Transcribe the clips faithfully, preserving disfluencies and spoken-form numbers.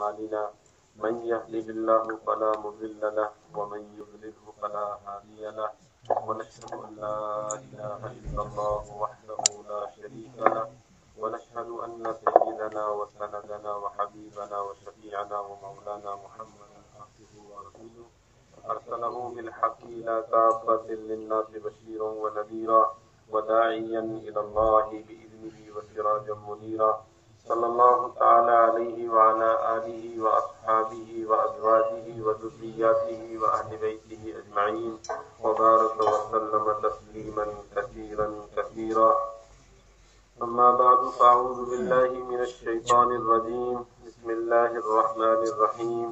أعمالنا من يهده الله فلا مضل له ومن يضلله فلا هادي له ونشهد أن لا إله إلا الله وحده لا شريك له ونشهد أن سيدنا وسندنا وحبيبنا وشفيعنا ومولانا محمدا عبده ورسوله أرسله بالحق إلى كافة للناس بشيرا ونذيرا وداعيا إلى الله بإذنه وسراجا منيرا صلى الله تعالى عليه وعلى آله وأصحابه وأزواجه وذرياته وأهل بيته أجمعين وبارك وسلم تسليما كثيرا كثيرا. أما بعد فأعوذ بالله من الشيطان الرجيم. بسم الله الرحمن الرحيم.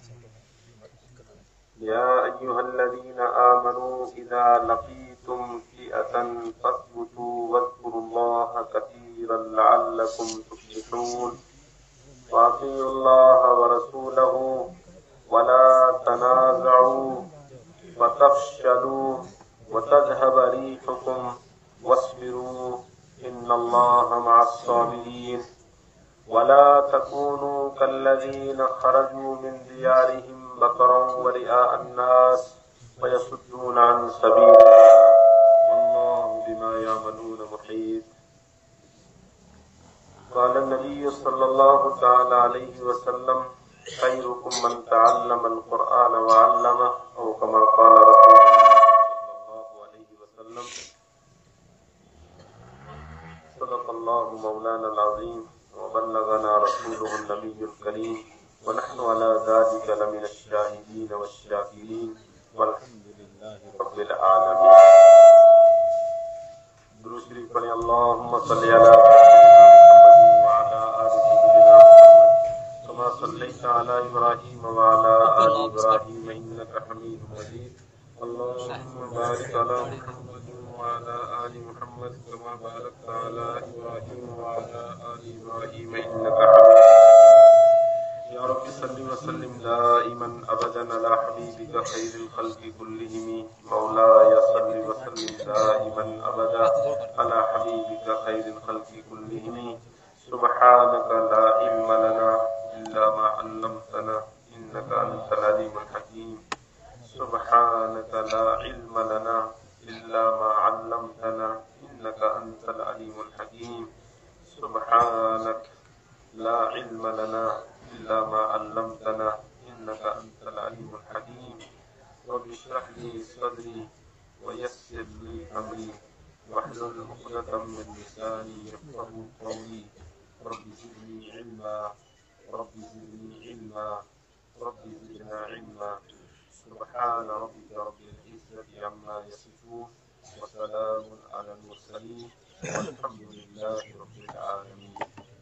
يا أيها الذين آمنوا إذا لقيتم فئة فاثبتوا واذكروا الله كثيرا لعلكم تفلحون. وأطيعوا الله ورسوله ولا تنازعوا فتفشلوا وتذهب ريحكم واصبروا إن الله مع الصابرين. ولا تكونوا كالذين خرجوا من ديارهم بطرا ورئاء الناس ويصدون عن سبيل الله والله بما يعملون محيط. قال النبي صلى الله تعالى عليه وسلم خيركم من تعلم القرآن وعلمه أو كما قال رسول الله صلى الله عليه وسلم. صدق الله مولانا العظيم وبلغنا رسوله النبي الكريم ونحن على ذلك لمن الشاهدين والشاكرين والحمد لله رب العالمين. درود شریف پڑھیں. اللهم صل على محمد وعلى آل سيدنا محمد كما صليت على إبراهيم وعلى آل إبراهيم إنك حميد مجيد. اللهم بارك على محمد وعلى آل محمد كما باركت على إبراهيم وعلى آل إبراهيم إنك حميد مجيد. يا رب صل وسلم دائما أبدا على حبيبك خير الخلق كلهم. مولاي صل وسلم دائما أبدا على حبيبك خير الخلق كلهم. سبحانك لا علم لنا إلا ما علمتنا إنك أنت العليم الحكيم. سبحانك لا علم لنا إلا ما علمتنا إنك أنت العليم الحكيم. سبحانك لا علم لنا إلا ما علمتنا إنك أنت العليم الحكيم. رب اشرح لي صدري ويسر لي أمري واحلل عقدة من لساني يفقهوا قولي. رب زدني علما رب زدني علما رب زدنا علما. سبحان ربك رب العزة عما يصفون وسلام على المرسلين والحمد لله رب العالمين.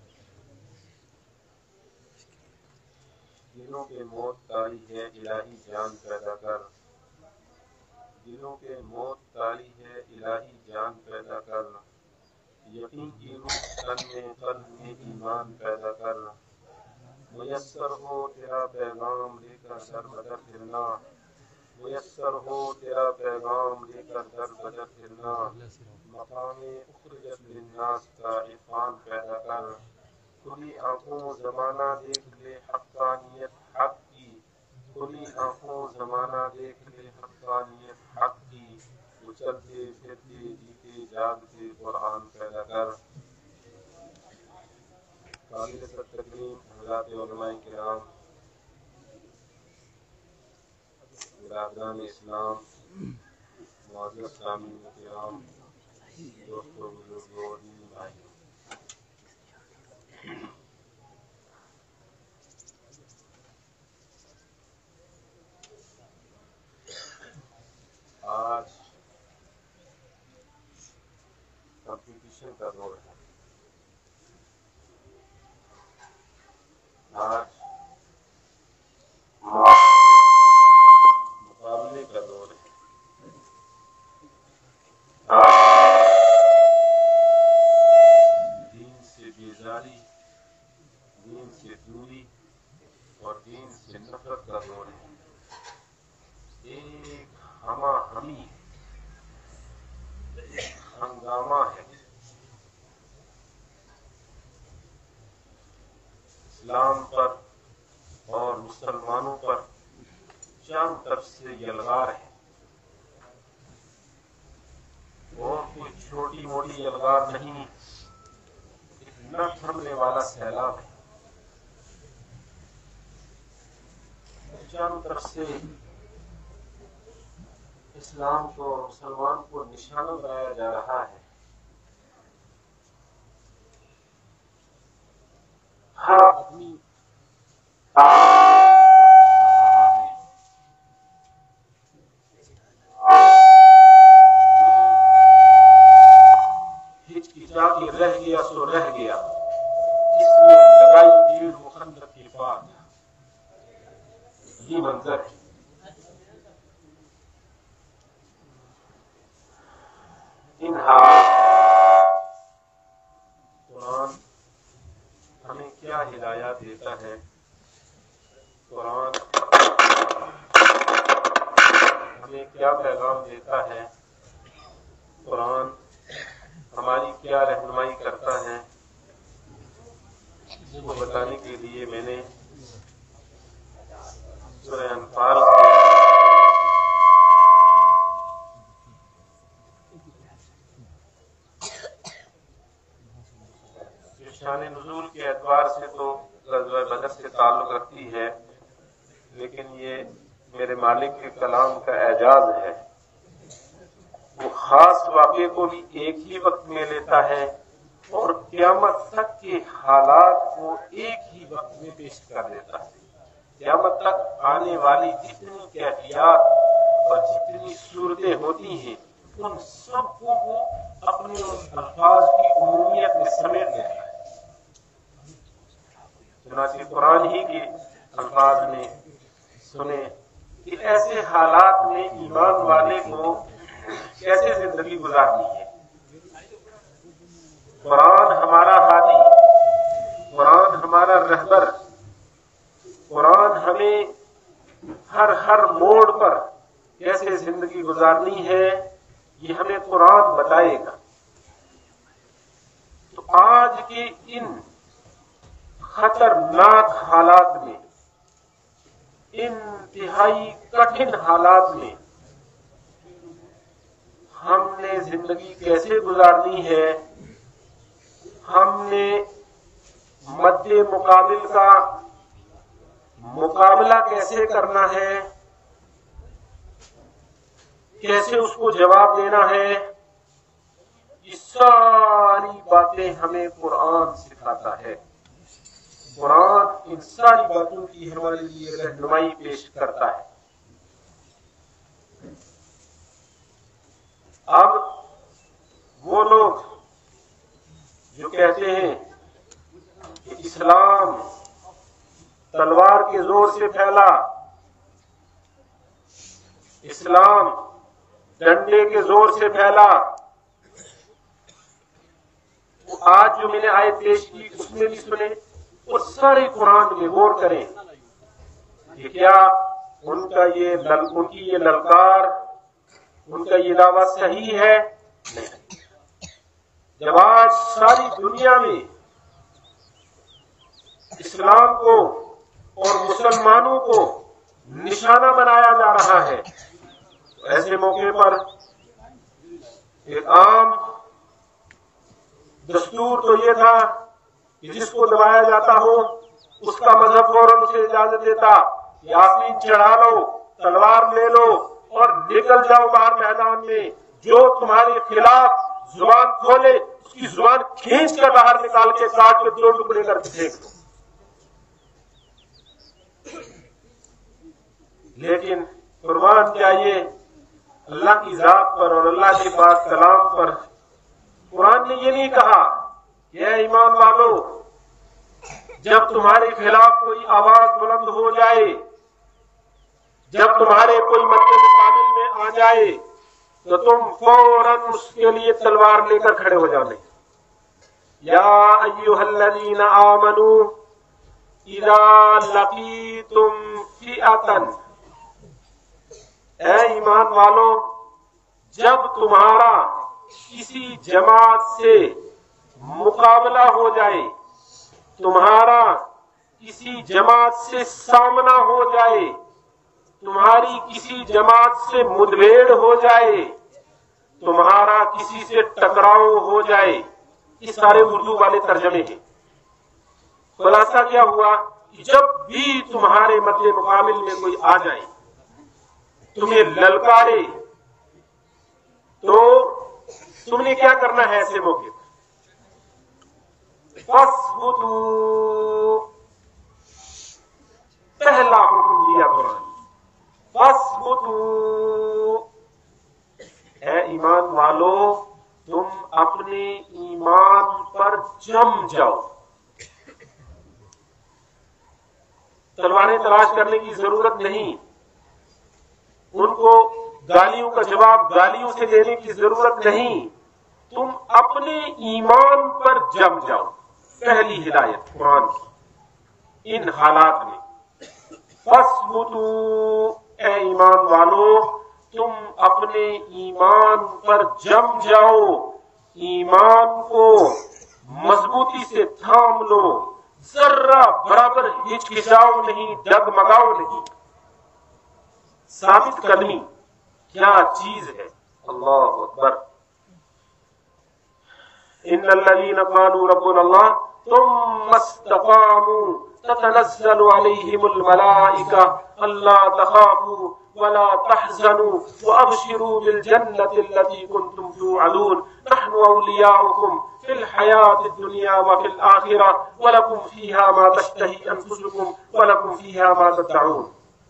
دلوں کے موت کاری ہے الہی جان پیدا کر. دلوں کے موت کاری ہے الہی جان پیدا کر. یقین کی روح تن میں قلب میں ایمان پیدا کر. میسر ہو تیرا پیغام لے کر در بدر پھرنا. میسر ہو تیرا پیغام لے کر در بدر پھرنا. مقام اخرجت للناس کا عرفان پیدا کر. کھلی آنکھوں زمانہ دیکھ لے حقانیت حق کی. کھلی آنکھوں زمانہ دیکھ لے حقانیت حق کی. اچھلتے پھرتے جیتے جاگتے قرآن پیدا کر. قابل تکریم حضرات علماء کرام، برادران اسلام، معزز سامعین کرام، دوستوں بزرگوں اور دینی بھائیوں، آج کمپٹیشن کا دور ہے. آج مقابلے کا دور ہے. آج دین سے بیزاری، دین سے دوری اور دین سے نفرت کا دور ہے. ایک ہمہ ہمی ہنگامہ ہے. اسلام پر اور مسلمانوں پر چند طرف سے یلغار ہے، اور کوئی چھوٹی موٹی یلغار نہیں، نہ تھمنے والا سیلاب ہے۔ چاروں طرف سے اسلام کو اور مسلمان کو نشانہ بنایا جا رہا ہے۔ ہر آدمی ہچکچا کے رہ گیا سو رہ گیا، جس میں لگائی تیر وہ خندق کی بات، یہ منظر ہے۔ ان حالات قرآن ہمیں کیا ہدایات دیتا ہے؟ قرآن ہمیں کیا پیغام دیتا ہے؟ قرآن ہماری کیا رہنمائی کرتا ہے؟ اس کو بتانے کے لیے میں نے سورہ انفال کے شان نزول کے اعتبار سے تو غزوہ بدر سے تعلق رکھتی ہے، لیکن یہ میرے مالک کے کلام کا اعجاز ہے۔ وہ خاص واقعے کو بھی ایک ہی وقت میں لیتا ہے اور قیامت تک کے حالات کو ایک ہی وقت میں پیش کر دیتا ہے۔ قیامت تک آنے والی جتنی کیفیات اور جتنی صورتیں ہوتی ہیں، ان سب کو وہ اپنے الفاظ کی عمومیت میں سمیٹ لیتا ہے۔ چنانچہ قرآن ہی کے الفاظ میں سنیں کہ ایسے حالات میں ایمان والے کو کیسے زندگی گزارنی ہے۔ قرآن ہمارا ہادی، قرآن ہمارا رہبر، قرآن ہمیں ہر ہر موڑ پر کیسے زندگی گزارنی ہے یہ ہمیں قرآن بتائے گا۔ تو آج کے ان خطرناک حالات میں، انتہائی کٹھن حالات میں ہم نے زندگی کیسے گزارنی ہے، ہم نے مد مقابل کا مقابلہ کیسے کرنا ہے، کیسے اس کو جواب دینا ہے، یہ ساری باتیں ہمیں قرآن سکھاتا ہے۔ قرآن ان ساری باتوں کی ہمارے لیے رہنمائی پیش کرتا ہے۔ اب وہ لوگ جو کہتے ہیں کہ اسلام تلوار کے زور سے پھیلا، اسلام ڈنڈے کے زور سے پھیلا، وہ آج جو میں نے آیت پیش کی اس میں بھی سنیں اور سارے قرآن میں غور کریں کہ کیا ان کا یہ لل... ان کی یہ للکار، ان کا یہ دعویٰ صحیح ہے؟ نہیں۔ جب آج ساری دنیا میں اسلام کو اور مسلمانوں کو نشانہ بنایا جا رہا ہے، تو ایسے موقع پر ایک عام دستور تو یہ تھا کہ جس کو دبایا جاتا ہو اس کا مذہب فوراً اسے اجازت دیتا، یاسین چڑھا لو، تلوار لے لو اور نکل جاؤ باہر میدان میں، جو تمہارے خلاف زبان کھولے اس کی زبان کھینچ کر باہر نکال کے کاٹ کے دو ٹکڑے کر کے پھینک دو۔ لیکن قربان چاہیے اللہ کی ذات پر اور اللہ کے پاک کلام پر قرآن نے یہ نہیں کہا کہ اے ایمان والو جب تمہارے خلاف کوئی آواز بلند ہو جائے، جب تمہارے کوئی مد مقابل میں آ جائے تو تم فوراً اس کے لیے تلوار لے کر کھڑے ہو جانے۔ یا ایھا الذین آمنوا اذا لقیتم فئۃ، اے ایمان والو جب تمہارا کسی جماعت سے مقابلہ ہو جائے، تمہارا کسی جماعت سے سامنا ہو جائے، تمہاری کسی جماعت سے مدبھیڑ ہو جائے، تمہارا کسی سے ٹکراؤ ہو جائے، یہ سارے اردو والے ترجمے ہیں۔ خلاصہ کیا ہوا کہ جب بھی تمہارے مد مقابل میں کوئی آ جائے، تمہیں للکارے، تو تم نے کیا کرنا ہے ایسے موقع پر؟ فَاثْبُتُوا، پہلا حکم دیا قرآن، فَاثْبُتُوا، اے ایمان والو تم اپنے ایمان پر جم جاؤ۔ تلواریں تلاش کرنے کی ضرورت نہیں، ان کو گالیوں کا جواب گالیوں سے دینے کی ضرورت نہیں، تم اپنے ایمان پر جم جاؤ۔ پہلی ہدایت قرآن کی ان حالات میں، فَاثْبُتُوا، اے ایمان والو تم اپنے ایمان پر جم جاؤ، ایمان کو مضبوطی سے تھام لو، ذرہ برابر ہچکچاؤ نہیں، ڈگمگاؤ نہیں۔ ثابت قدمی کیا چیز ہے؟ اللہ اکبر۔ ان الذین قالوا ربنا اللہ ثم استقاموا تتنزل علیہم الملائکہ الا تخافوا ولا تحزنوا وابشروا بالجنة التي كنتم توعدون نحن اولیاؤکم فی الحیاة الدنیا وفی الآخرہ ولکم فیہا ما تشتہی انفسکم ولکم فیہا ما تدعون۔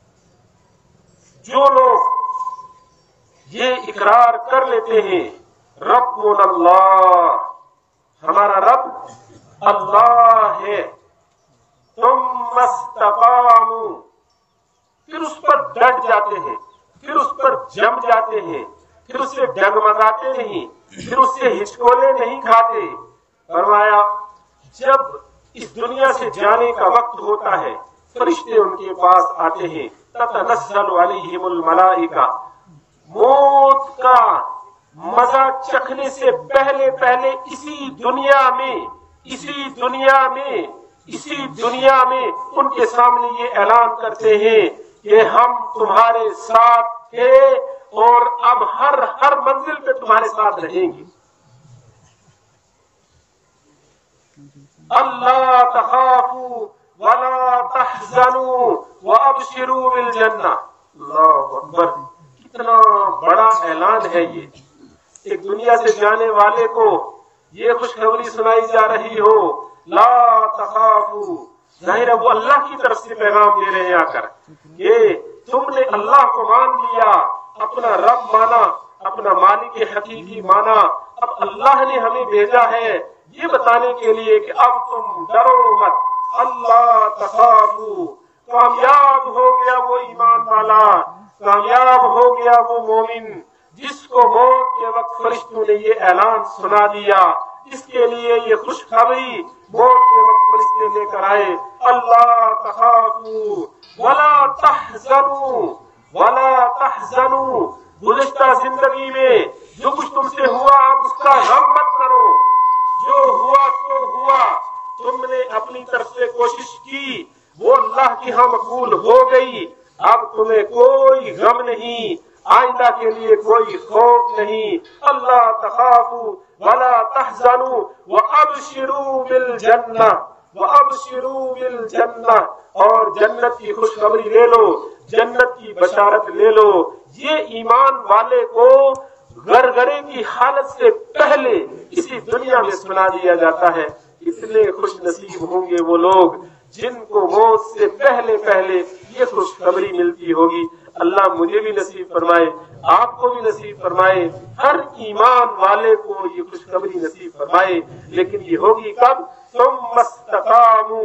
جو لوگ یہ اقرار کر لیتے ہیں ربنا اللہ، ہمارا رب اللہ ہے، ثم استقاموا، پھر اس پر ڈٹ جاتے ہیں، پھر اس پر جم جاتے ہیں، پھر اس سے ڈگمگاتے نہیں، پھر اس سے ہچکولے نہیں کھاتے۔ فرمایا جب اس دنیا سے جانے کا وقت ہوتا ہے فرشتے ان کے پاس آتے ہیں، تتنزل علیہم الملائکہ، موت کا مزہ چکھنے سے پہلے پہلے اسی دنیا میں اسی دنیا میں اسی دنیا میں ان کے سامنے یہ اعلان کرتے ہیں کہ ہم تمہارے ساتھ تھے اور اب ہر ہر منزل پہ تمہارے ساتھ رہیں گے۔ اللہ تخافوا ولا تحزنوا وابشروا بالجنہ۔ اللہ اکبر، کتنا بڑا اعلان ہے یہ۔ ایک دنیا سے جانے والے کو یہ خوشخبری سنائی جا رہی ہو، لا تخافوا، ظاہر ہے وہ اللہ کی طرف سے پیغام دے رہے ہیں آ کر کہ تم نے اللہ کو مان لیا، اپنا رب مانا، اپنا مالک حقیقی مانا، اب اللہ نے ہمیں بھیجا ہے یہ بتانے کے لیے کہ اب تم ڈرو مت۔ اللہ تخافوا، کامیاب ہو گیا وہ ایمان والا، کامیاب ہو گیا وہ مومن جس کو موت کے وقت فرشتوں نے یہ اعلان سنا دیا، اس کے لیے یہ خوشخبری موت کے وقت فرشتے لے کر آئے۔ اللہ تخافوا ولا تحزنوا ولا تحزنوا، گزشتہ زندگی میں جو کچھ تم سے ہوا آپ اس کا غم مت کرو، جو ہوا تو ہوا، تم نے اپنی طرف سے کوشش کی، وہ اللہ کی ہاں مقبول ہو گئی، اب تمہیں کوئی غم نہیں، آئندہ کے لیے کوئی خوف نہیں۔ اللہ تخافوا ولا تحزنوا وابشروا بالجنہ وابشروا بالجنہ، اور جنت کی خوشخبری لے لو، جنت کی بشارت لے لو۔ یہ ایمان والے کو غرغرے کی حالت سے پہلے اسی دنیا میں سنا دیا جاتا ہے۔ اتنے خوش نصیب ہوں گے وہ لوگ جن کو موت سے پہلے پہلے یہ خوشخبری ملتی ہوگی۔ اللہ مجھے بھی نصیب فرمائے، آپ کو بھی نصیب فرمائے، ہر ایمان والے کو یہ خوشخبری نصیب فرمائے۔ لیکن یہ ہوگی کب؟ ثم استقاموا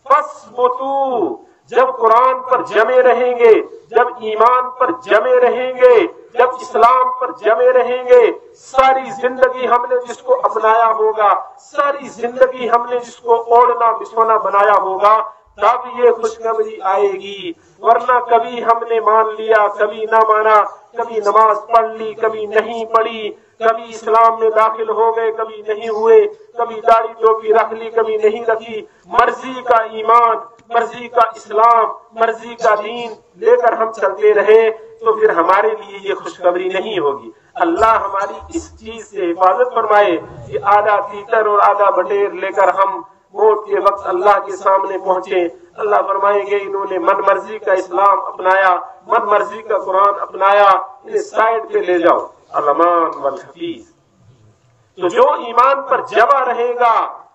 فاثبتوا، جب قرآن پر جمے رہیں گے، جب ایمان پر جمے رہیں گے، جب اسلام پر جمے رہیں گے، ساری زندگی ہم نے جس کو اپنایا ہوگا، ساری زندگی ہم نے جس کو اوڑھنا بچھونا بنایا ہوگا، تب یہ خوشخبری آئے گی۔ ورنہ کبھی ہم نے مان لیا، کبھی نہ مانا، کبھی نماز پڑھ لی، کبھی نہیں پڑھی، کبھی اسلام میں داخل ہو گئے کبھی نہیں ہوئے، کبھی داڑھی ٹوپی رکھ لی کبھی نہیں رکھی، مرضی کا ایمان، مرضی کا اسلام، مرضی کا دین لے کر ہم چلتے رہے تو پھر ہمارے لیے یہ خوشخبری نہیں ہوگی۔ اللہ ہماری اس چیز سے حفاظت فرمائے کہ آدھا تیتر اور آدھا بٹیر لے کر ہم موت کے وقت اللہ کے سامنے پہنچے، اللہ فرمائیں گے انہوں نے من مرضی کا اسلام اپنایا، من مرضی کا قرآن اپنایا، انہیں سائڈ پہ لے جاؤ، الامان والحفیظ۔ تو جو ایمان پر جمع رہے گا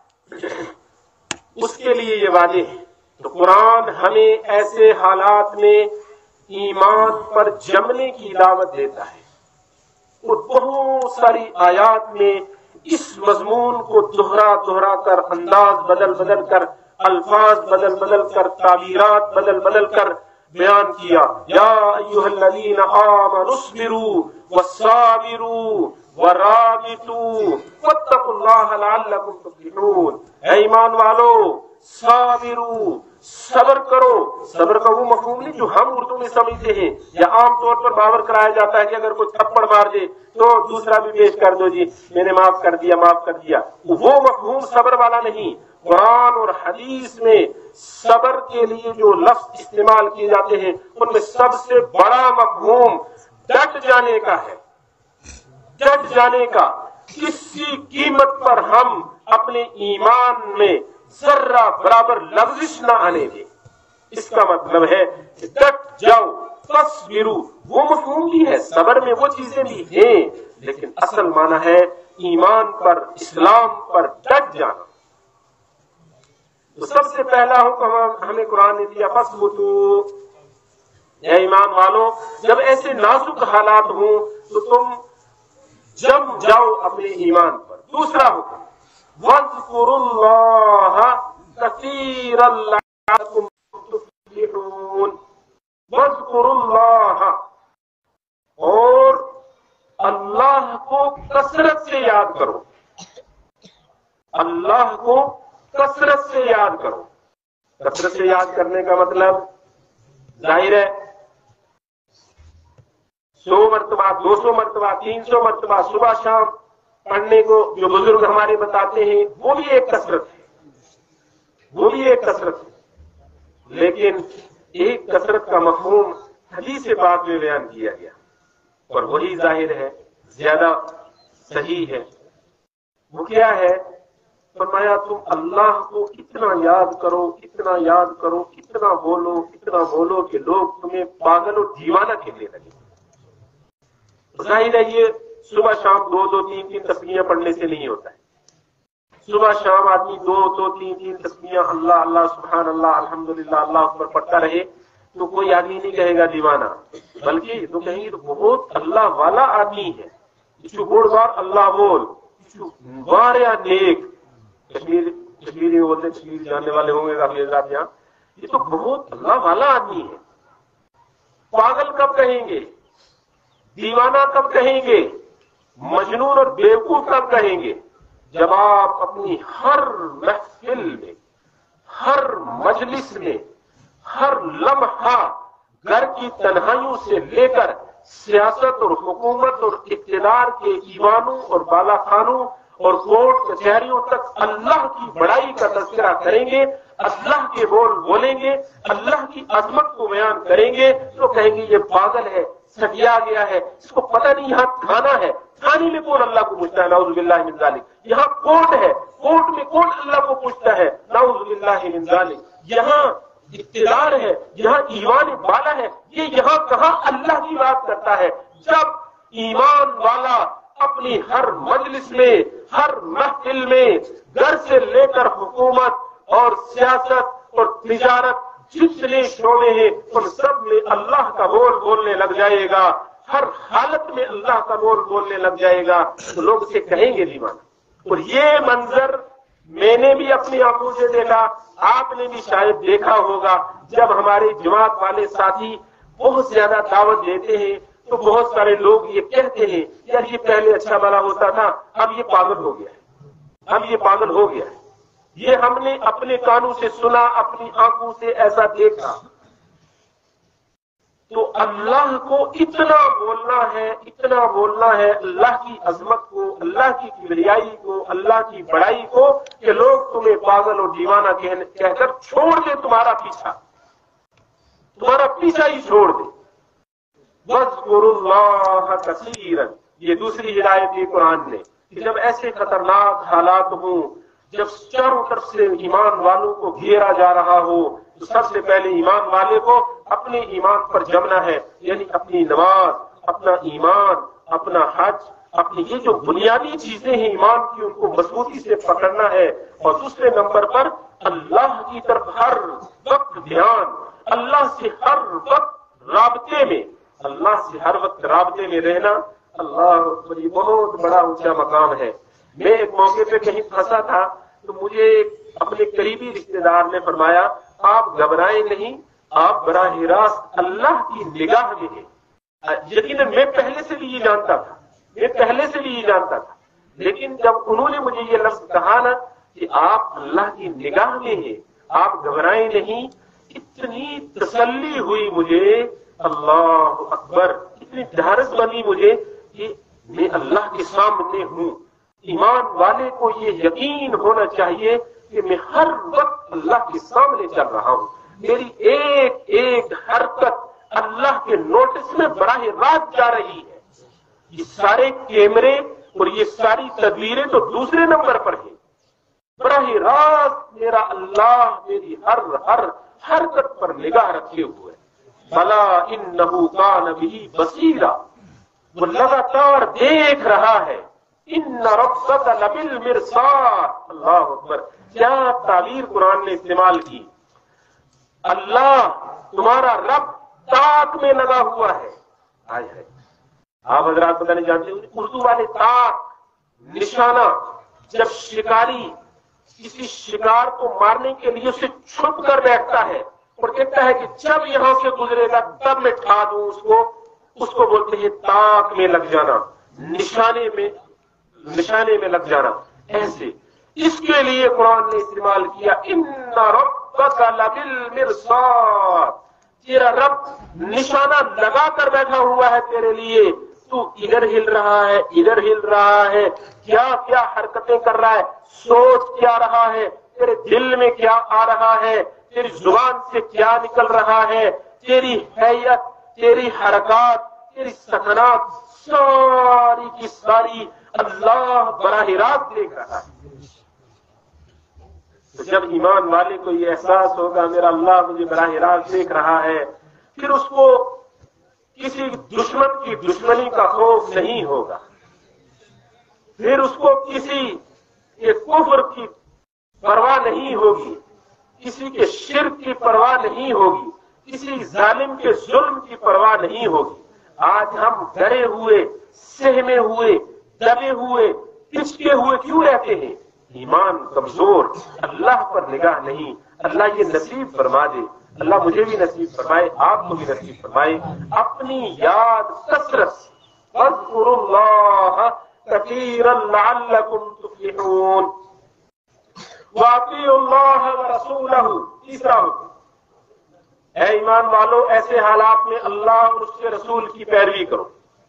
اس کے لیے یہ وعدے ہیں۔ تو قرآن ہمیں ایسے حالات میں ایمان پر جمنے کی دعوت دیتا ہے، اور بہت ساری آیات میں اس مضمون کو دہرا دہرا کر، انداز بدل بدل کر، الفاظ بدل بدل کر، تعبیرات بدل بدل کر بیان کیا۔ یا ایھا الذین آمنوا اصبروا والصابروا ورابطوا واتقوا اللہ لعلکم تفلحون۔ اے ایمان والو، صابروا، صبر کرو۔ صبر کا وہ مفہوم نہیں جو ہم اردو میں سمجھتے ہیں، یا عام طور پر باور کرایا جاتا ہے کہ اگر کوئی تھپڑ مار دے تو دوسرا بھی پیش کر دو، جی میں نے معاف کر دیا معاف کر دیا، وہ مفہوم صبر والا نہیں۔ قرآن اور حدیث میں صبر کے لیے جو لفظ استعمال کیے جاتے ہیں ان میں سب سے بڑا مفہوم ڈٹ جانے کا ہے، ڈٹ جانے کا۔ کسی قیمت پر ہم اپنے ایمان میں ذرہ برابر لغزش نہ آنے دیں، اس کا مطلب ہے کہ ڈٹ جاؤ، فاصبروا، وہ مفہوم بھی ہے، صبر میں وہ چیزیں بھی ہیں، لیکن اصل معنی ہے ایمان پر، اسلام پر ڈٹ جانا۔ تو سب سے پہلا حکم ہمیں قرآن نے دیا، فاثبتوا، اے ایمان والو جب ایسے نازک حالات ہوں تو تم جم جاؤ اپنے ایمان پر۔ دوسرا حکم وَاذْكُرُوا اللَّهَ كَثِيرًا لَعَلَّكُمْ تُفْلِحُونَ۔ وَاذْكُرُوا اللَّهَ، اور اللہ کو کثرت سے یاد کرو، اللہ کو کثرت سے یاد کرو۔ کثرت سے یاد کرنے کا مطلب ظاہر ہے سو مرتبہ، دو سو مرتبہ، تین سو مرتبہ صبح شام پڑھنے کو جو بزرگ ہمارے بتاتے ہیں وہ بھی ایک کثرت ہے، وہ بھی ایک کثرت ہے، لیکن ایک کثرت کا مفہوم حدیث پاک میں بیان کیا گیا اور وہی ظاہر ہے، زیادہ صحیح ہے۔ وہ کیا ہے؟ فرمایا تم اللہ کو اتنا یاد کرو، اتنا یاد کرو، اتنا بولو، اتنا بولو کہ لوگ تمہیں پاگل اور دیوانہ کہنے لگے۔ ظاہر ہے یہ صبح شام دو دو تین تین تسبیحیں پڑھنے سے نہیں ہوتا ہے۔ صبح شام آدمی دو دو تین تین تسبیحیں اللہ اللہ سبحان اللہ الحمدللہ اللہ اکبر پڑھتا رہے تو کوئی آدمی نہیں کہے گا دیوانہ، بلکہ تو کہیں گے تو بہت اللہ والا آدمی ہے، جو بوڑھ بار اللہ بول، بار یا نیک، کشمیر کشمیری میں بولتے، کشمیر جاننے والے ہوں گے کافی حضرات یہاں، یہ تو بہت اللہ والا آدمی ہے۔ پاگل کب کہیں گے؟ دیوانہ کب کہیں گے؟ مجنون اور بیوقوف کب کہیں گے؟ جب آپ اپنی ہر محفل میں، ہر مجلس میں، ہر لمحہ گھر کی تنہائیوں سے لے کر سیاست اور حکومت اور اقتدار کے ایوانوں اور بالا خانوں اور کورٹ کچہریوں تک اللہ کی بڑائی کا تذکرہ کریں گے، اللہ کے بول بولیں گے، اللہ کی عظمت کو بیان کریں گے تو کہیں گے یہ پاگل ہے، سٹیا گیا ہے، اس کو پتہ نہیں یہاں تھانہ ہے، تھانے میں کون اللہ کو پوچھتا ہے، نعوذ باللہ من ذالک، یہاں کورٹ ہے، کورٹ میں کون اللہ کو پوچھتا ہے، نعوذ باللہ من ذالک، یہاں اقتدار ہے، یہاں ایمان بالا ہے، یہ یہاں کہاں اللہ کی بات کرتا ہے۔ جب ایمان والا اپنی ہر مجلس میں، ہر محفل میں، گھر سے لے کر حکومت اور سیاست اور تجارت جتنے شعبے ہیں ان سب میں اللہ کا بول بولنے لگ جائے گا، ہر حالت میں اللہ کا بول بولنے لگ جائے گا تو لوگ اسے کہیں گے دیوانہ۔ اور یہ منظر میں نے بھی اپنی آنکھوں سے دیکھا، آپ نے بھی شاید دیکھا ہوگا، جب ہمارے جماعت والے ساتھی بہت زیادہ دعوت دیتے ہیں تو بہت سارے لوگ یہ کہتے ہیں یار یہ پہلے اچھا بھلا ہوتا تھا، اب یہ پاگل ہو گیا ہے، اب یہ پاگل ہو گیا ہے۔ یہ ہم نے اپنے کانوں سے سنا، اپنی آنکھوں سے ایسا دیکھا۔ تو اللہ کو اتنا بولنا ہے، اتنا بولنا ہے اللہ کی عظمت کو، اللہ کی کبریائی کو، اللہ کی بڑائی کو، کہ لوگ تمہیں پاگل اور دیوانہ کہہ کر چھوڑ دے تمہارا پیچھا، تمہارا پیچھا ہی چھوڑ دے۔ وَاذْكُرُوا اللَّهَ كَثِيرًا، یہ دوسری ہدایت دی قرآن نے، کہ جب ایسے خطرناک حالات ہوں، جب چاروں طرف سے ایمان والوں کو گھیرا جا رہا ہو، تو سب سے پہلے ایمان والے کو اپنے ایمان پر جمنا ہے، یعنی اپنی نماز، اپنا ایمان، اپنا حج، اپنی یہ جو بنیادی چیزیں ہیں ایمان کی، ان کو مضبوطی سے پکڑنا ہے۔ اور دوسرے نمبر پر اللہ کی طرف ہر وقت دھیان، اللہ سے ہر وقت رابطے میں، اللہ سے ہر وقت رابطے میں رہنا، اللہ اکبر، یہ بہت بڑا اونچا مقام ہے۔ میں ایک موقع پہ کہیں پھنسا تھا تو مجھے اپنے قریبی رشتے دار نے فرمایا، آپ گھبرائیں نہیں، آپ براہ راست اللہ کی نگاہ میں ہیں۔ یقیناً میں پہلے سے بھی یہ جانتا تھا، میں پہلے سے بھی یہ جانتا تھا، لیکن جب انہوں نے مجھے یہ لفظ کہا نا کہ آپ اللہ کی نگاہ میں ہیں، آپ گھبرائیں نہیں، اتنی تسلی ہوئی مجھے، اللہ اکبر، اتنی ڈھارس بنی مجھے کہ میں اللہ کے سامنے ہوں۔ ایمان والے کو یہ یقین ہونا چاہیے کہ میں ہر وقت اللہ کے سامنے چل رہا ہوں، میری ایک ایک حرکت اللہ کے نوٹس میں براہ راست جا رہی ہے۔ یہ سارے کیمرے اور یہ ساری تصویریں تو دوسرے نمبر پر ہیں، براہ راست میرا اللہ میری ہر ہر حرکت پر نگاہ رکھے ہوئے۔ بلا انہ کان بہ بصیرا، وہ لگاتار دیکھ رہا ہے۔ ان ربک لبالمرصاد، اللہ اکبر، کیا تعبیر قرآن نے استعمال کی، اللہ تمہارا رب تاک میں لگا ہوا ہے۔ آئے ہے آپ حضرات پتہ نہیں جانتے اردو والے تاک، نشانہ، جب شکاری کسی شکار کو مارنے کے لیے اسے چھپ کر بیٹھتا ہے اور کہتا ہے کہ جب یہاں سے گزرے گا تب میں ٹھا دوں اس کو، اس کو بولتے ہیں تاک میں لگ جانا، نشانے میں نشانے میں لگ جانا۔ ایسے اس کے لیے قرآن نے استعمال کیا ان ربک لبالمرصاد، تیرا رب نشانہ لگا کر بیٹھا ہوا ہے تیرے لیے، تو ادھر ہل رہا ہے ادھر ہل رہا ہے، کیا کیا حرکتیں کر رہا ہے، سوچ کیا رہا ہے، تیرے دل میں کیا آ رہا ہے، تیری زبان سے کیا نکل رہا ہے، تیری حیت، تیری حرکات، تیری سکنات، ساری کی ساری اللہ براہ راست دیکھ رہا ہے۔ تو جب ایمان والے کو یہ احساس ہوگا میرا اللہ مجھے براہ راست دیکھ رہا ہے، پھر اس کو کسی دشمن کی دشمنی کا خوف نہیں ہوگا، پھر اس کو کسی کے کفر کی پرواہ نہیں ہوگی، کسی کے شرک کی پرواہ نہیں ہوگی، کسی ظالم کے ظلم کی پرواہ نہیں ہوگی۔ آج ہم ڈرے ہوئے، سہمے ہوئے، دبے ہوئے، پچکے ہوئے کیوں رہتے ہیں؟ ایمان کمزور، اللہ پر نگاہ نہیں۔ اللہ یہ نصیب فرما دے، اللہ مجھے بھی نصیب فرمائے، آپ کو بھی نصیب فرمائے اپنی یاد کثرت سے۔ اذکروا اللہ کثیرا لعلکم تفلحون واطیعوا اللہ ورسولہ۔ تیسرا حکم، اے ایمان والو ایسے حالات میں اللہ اور اس کے رسول کی پیروی کرو۔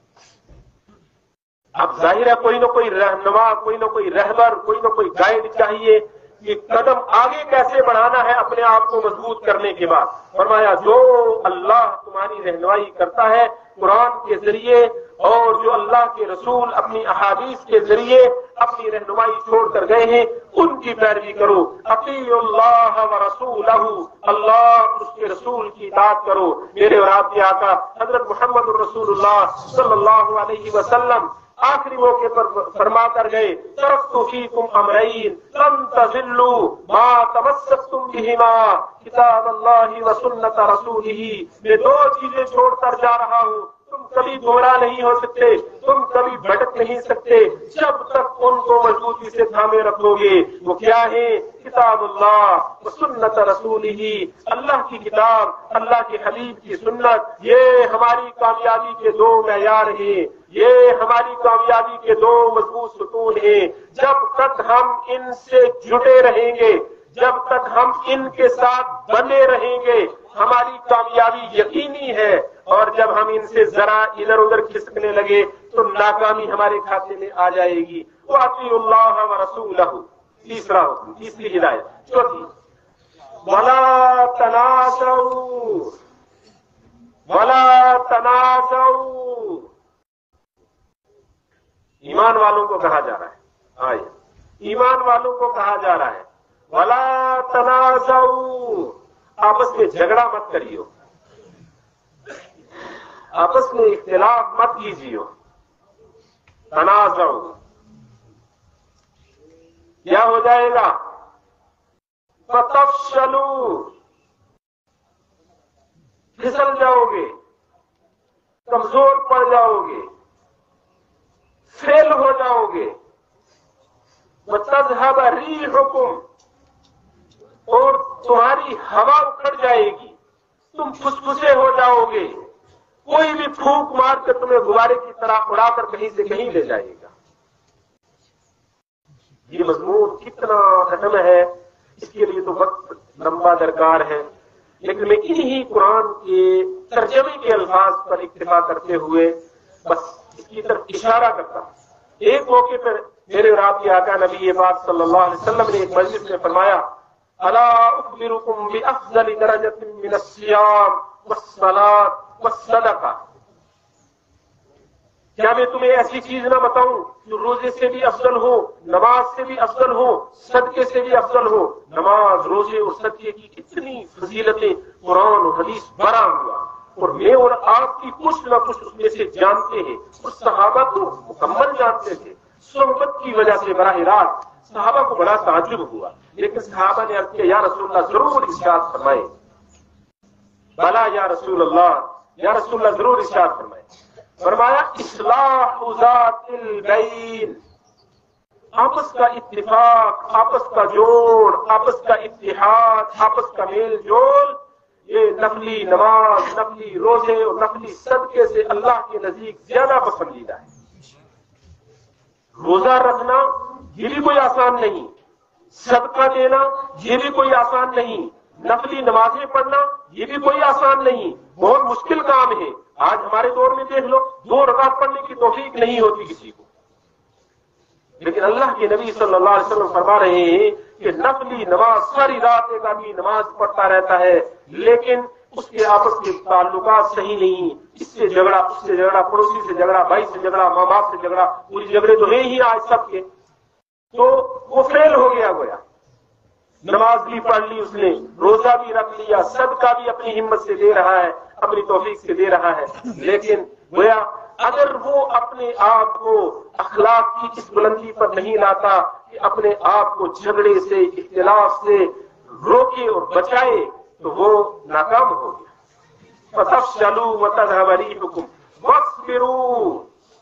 اب ظاہر ہے کوئی نہ کوئی رہنما، کوئی نہ کوئی رہبر، کوئی نہ کوئی گائیڈ چاہیے کہ قدم آگے کیسے بڑھانا ہے اپنے آپ کو مضبوط کرنے کے بعد۔ فرمایا جو اللہ تمہاری رہنمائی کرتا ہے قرآن کے ذریعے، اور جو اللہ کے رسول اپنی احادیث کے ذریعے اپنی رہنمائی چھوڑ کر گئے ہیں، ان کی پیروی کرو۔ اطیعوا اللہ ورسولہ، اللہ اور اس کے رسول کی اطاعت کرو۔ میرے اور آپ کے آقا حضرت محمد الرسول اللہ صلی اللہ علیہ وسلم آخری موقع پر فرما کر گئے، ترکت فیکم امرین لن تضلوا ما تمسکتم بہما کتاب اللہ و سنت رسولہ۔ میں دو چیزیں چھوڑ کر جا رہا ہوں، تم کبھی گمراہ نہیں ہو سکتے، تم کبھی بھٹک نہیں سکتے جب تک ان کو مضبوطی سے تھامے رکھو گے۔ وہ کیا ہے؟ کتاب اللہ و سنت رسولہ، اللہ کی کتاب، اللہ کے حبیب کی سنت، یہ ہماری کامیابی کے دو معیار ہیں، یہ ہماری کامیابی کے دو مضبوط ستون ہیں۔ جب تک ہم ان سے جٹے رہیں گے، جب تک ہم ان کے ساتھ بنے رہیں گے ہماری کامیابی یقینی ہے، اور جب ہم ان سے ذرا ادھر ادھر کھسکنے لگے تو ناکامی ہمارے کھاتے میں آ جائے گی۔ وَأَطِيعُوا اللَّهَ وَرَسُولَهُ، تیسرا حکم، تیسری ہدایت۔ چوتھی، وَلَا تَنَازَعُوا وَلَا تَنَازَعُوا، ایمان والوں کو کہا جا رہا ہے، آئے ایمان والوں کو کہا جا رہا ہے وَلَا تَنَازَعُوا، آپس میں جھگڑا مت کریو، آپس میں اختلاف مت کیجیو۔ تنازعوا کیا ہو جائے گا؟ فَتَفْشَلُوا، پھسل جاؤ گے، کمزور پڑ جاؤ گے، فیل ہو جاؤ گے۔ وَتَذْهَبَ رِيحُكُمْ، اور تمہاری ہوا اکھڑ جائے گی، تم پھسپھسے ہو جاؤ گے، کوئی بھی پھونک مار کر تمہیں غبارے کی طرح اڑا کر کہیں سے کہیں لے جائے گا۔ یہ مضمون کتنا اہم ہے، اس کے لیے تو وقت لمبا درکار ہے، لیکن میں انہی قرآن کے ترجمے کے الفاظ پر اکتفا کرتے ہوئے بس اس کی طرف اشارہ کرتا ہوں۔ ایک موقع پر میرے رات کے آقا نبی پاک صلی اللہ علیہ وسلم نے ایک مجلس میں فرمایا، الا اخبرکم بافضل درجۃ من الصیام والصلاۃ والصدقہ، کیا میں تمہیں ایسی چیز نہ بتاؤں جو روزے سے بھی افضل ہو، نماز سے بھی افضل ہو، صدقے سے بھی افضل ہو۔ نماز، روزے اور صدقے کی اتنی فضیلتیں قرآن اور حدیث بھرا ہوا، اور میں اور آپ کی کچھ نہ کچھ اس میں سے جانتے ہیں، اور صحابہ تو مکمل جانتے تھے۔ صحبت کی وجہ سے براہ راست صحابہ کو بڑا تعجب ہوا، لیکن صحابہ نے عرض کیا، یا رسول اللہ ضرور ارشاد فرمائے۔ بلا یا رسول اللہ، یا رسول اللہ ضرور ارشاد فرمائے۔ فرمایا، اصلاح ذات البین، آپس کا اتفاق، آپس کا جوڑ، آپس کا اتحاد، آپس کا میل جول، یہ نفلی نماز، نفلی روزے اور نفلی صدقے سے اللہ کے نزدیک زیادہ پسندیدہ ہے۔ روزہ رکھنا یہ بھی کوئی آسان نہیں، صدقہ دینا یہ بھی کوئی آسان نہیں، نفلی نمازیں پڑھنا یہ بھی کوئی آسان نہیں، بہت مشکل کام ہے۔ آج ہمارے دور میں دیکھ لو، دو رکعت پڑھنے کی توفیق نہیں ہوتی کسی کو، لیکن اللہ کے نبی صلی اللہ علیہ وسلم فرما رہے ہیں کہ نفلی نماز، ساری رات ایک آدمی نماز پڑھتا رہتا ہے لیکن اس کے آپس کے تعلقات صحیح نہیں، اس سے جھگڑا، اس سے جھگڑا، پڑوسی سے جھگڑا، بھائی سے جھگڑا، ماں باپ سے جھگڑا، پوری جھگڑے تو ہیں ہی آج سب کے، تو وہ فیل ہو گیا گویا۔ نماز بھی پڑھ لی اس نے، روزہ بھی رکھ لیا، صدقہ بھی اپنی ہمت سے دے رہا ہے، اپنی توفیق سے دے رہا ہے، لیکن گویا اگر وہ اپنے آپ کو اخلاق کی اس بلندی پر نہیں لاتا کہ اپنے آپ کو جھگڑے سے، اختلاف سے روکے اور بچائے، تو وہ ناکام ہو گیا۔ فَتَفْشَلُوا وَتَذْهَبَ رِيحُكُمْ وَاصْبِرُوا،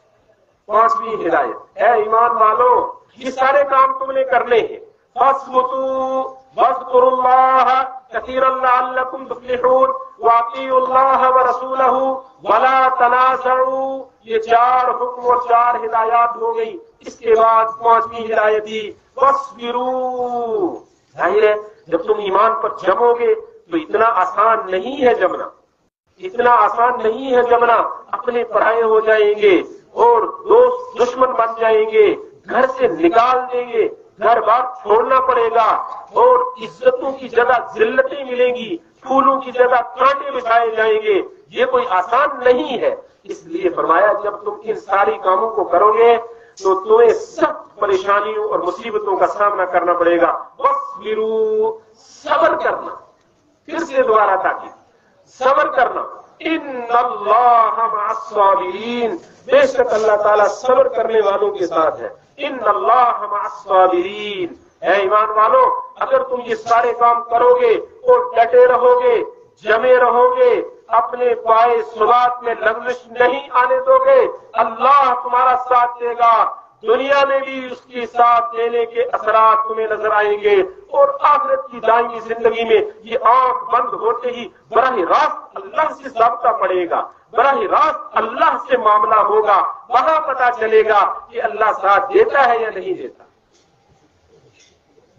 پانچویں ہدایت، اے ایمان والو یہ سارے کام تم نے کرنے ہیں۔ فَاصْبُتُوا وَاذْكُرُوا اللَّهَ كَثِيرًا لَعَلَّكُمْ تُفْلِحُونَ وَأَطِيعُوا اللَّهَ وَرَسُولَهُ وَلَا تَنَازَعُوا، یہ چار حکم اور چار ہدایات ہو گئی۔ اس کے بعد پانچویں ہدایت دی، وَاصْبِرُوا، ظاہر ہے جب تم ایمان پر جمو گے تو اتنا آسان نہیں ہے جمنا، اتنا آسان نہیں ہے جمنا، اپنے پرائے ہو جائیں گے اور دوست دشمن بن جائیں گے، گھر سے نکال دیں گے، گھر بار چھوڑنا پڑے گا، اور عزتوں کی جگہ ذلتیں ملیں گی، پھولوں کی جگہ کانٹے بچھائے جائیں گے، یہ کوئی آسان نہیں ہے۔ اس لیے فرمایا جب تم ان ساری کاموں کو کرو گے تو تمہیں سخت پریشانیوں اور مصیبتوں کا سامنا کرنا پڑے گا۔ وَاصْبِرُوا، صبر کرنا، پھر سے دوبارہ تاکید، صبر کرنا، ان اللہ مع الصابرین، بے شک اللہ تعالیٰ صبر کرنے والوں کے ساتھ ہے۔ ان اللہ مع الصابرین، اے ایمان والو اگر تم یہ سارے کام کرو گے اور ڈٹے رہو گے، جمے رہو گے، اپنے پائے ثبات میں لغزش نہیں آنے دو گے، اللہ تمہارا ساتھ دے گا، دنیا میں بھی اس کے ساتھ دینے کے اثرات تمہیں نظر آئیں گے، اور آخرت کی دائمی زندگی میں یہ آنکھ بند ہوتے ہی براہ راست اللہ سے ضابطہ پڑے گا، براہ راست اللہ سے معاملہ ہوگا، وہاں پتہ چلے گا کہ اللہ ساتھ دیتا ہے یا نہیں دیتا۔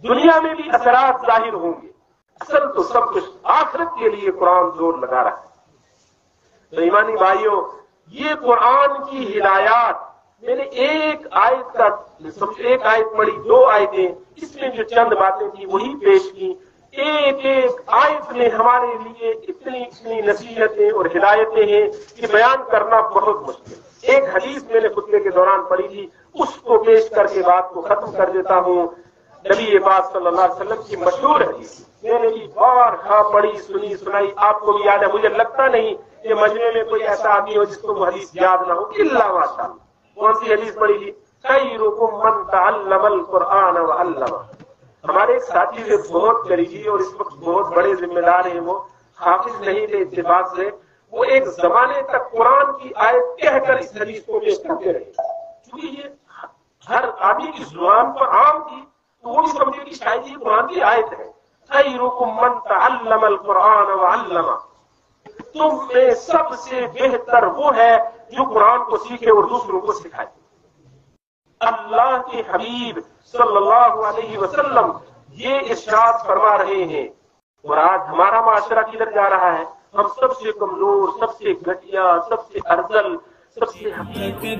دنیا میں بھی اثرات ظاہر ہوں گے. اصل تو سب کچھ آخرت کے لیے قرآن زور لگا رہا ہے. تو ایمانی بھائیوں، یہ قرآن کی ہدایات، میں نے ایک آیت کا ایک آیت پڑھی، دو آیتیں، اس میں جو چند باتیں تھی وہی پیش کی. ایک ایک آیت میں ہمارے لیے اتنی اتنی نصیحتیں اور ہدایتیں ہیں کہ بیان کرنا بہت مشکل. ایک حدیث میں نے خطبے کے دوران پڑھی تھی، اس کو پیش کر کے بات کو ختم کر دیتا ہوں. نبی پاک صلی اللہ علیہ وسلم کی مشہور حدیث میں نے بھی بارہا پڑھی، سنی سنائی، آپ کو بھی یاد ہے. مجھے لگتا نہیں کہ مجمع میں کوئی ایسا آدمی ہو جس کو وہ حدیث یاد نہ ہو، الا ماشاء اللہ. کون سی حدیث پڑھی تھی؟ خیرکم من تعلم القرآن وعلمہ. ہمارے ایک ساتھی سے بہت قریبی اور اس وقت بہت بڑے ذمہ دار ہیں، وہ حافظ نہیں تھے اتفاق سے، وہ ایک زمانے تک قرآن کی آیت کہہ کر اس حدیث کو پیش کرتے رہے. کیونکہ یہ ہر آدمی کی زبان پر عام تھی، تو وہ بھی سمجھے کہ شاید یہ قرآن کی آیت ہے. خیرکم من تعلم القرآن وعلمہ. تم میں سب سے بہتر وہ ہے جو قرآن کو سیکھے اور دوسروں کو سکھائے. اللہ کے حبیب صلی اللہ علیہ وسلم یہ ارشاد فرما رہے ہیں. اور آج ہمارا معاشرہ کدھر جا رہا ہے؟ ہم سب سے کمزور، سب سے گھٹیا، سب سے ارذل، سب سے تکبیر،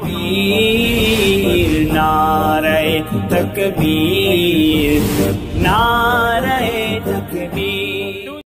نعرہ تکبیر، نعرہ